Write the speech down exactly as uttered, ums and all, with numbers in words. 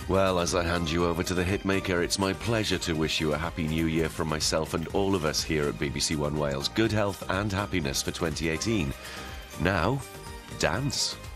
Well, as I hand you over to the hitmaker, it's my pleasure to wish you a happy new year from myself and all of us here at B B C One Wales. Good health and happiness for twenty eighteen. Now, dance.